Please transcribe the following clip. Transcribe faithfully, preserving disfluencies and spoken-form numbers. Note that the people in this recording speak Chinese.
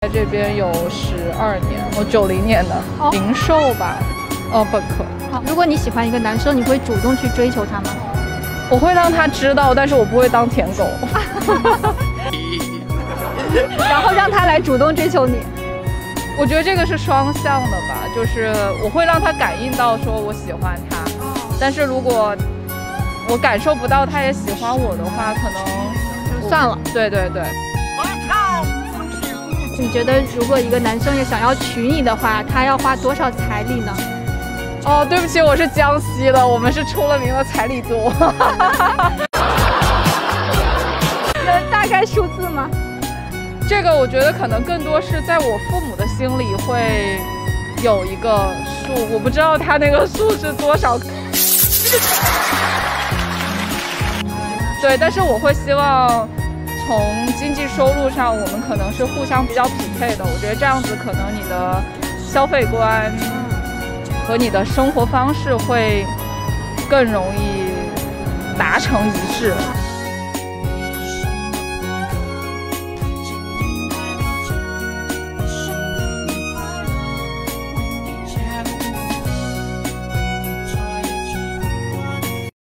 在这边有十二年，我九零年的， 哦、 零售吧，哦，本科。 好，如果你喜欢一个男生，你会主动去追求他吗？ 我会让他知道，但是我不会当舔狗。 然后让他来主动追求你。 我觉得这个是双向的吧，就是我会让他感应到说我喜欢他，但是如果我感受不到他也喜欢我的话，可能就算了。 对对对。 你觉得如果一个男生也想要娶你的话，他要花多少彩礼呢？ 哦，对不起，我是江西的，我们是出了名的彩礼多。 那大概数字吗？ 这个我觉得可能更多是在我父母的心里会有一个数，我不知道他那个数是多少。对，但是我会希望从经济收入上，我们可能是互相比较匹配的。我觉得这样子可能你的消费观和你的生活方式会更容易达成一致。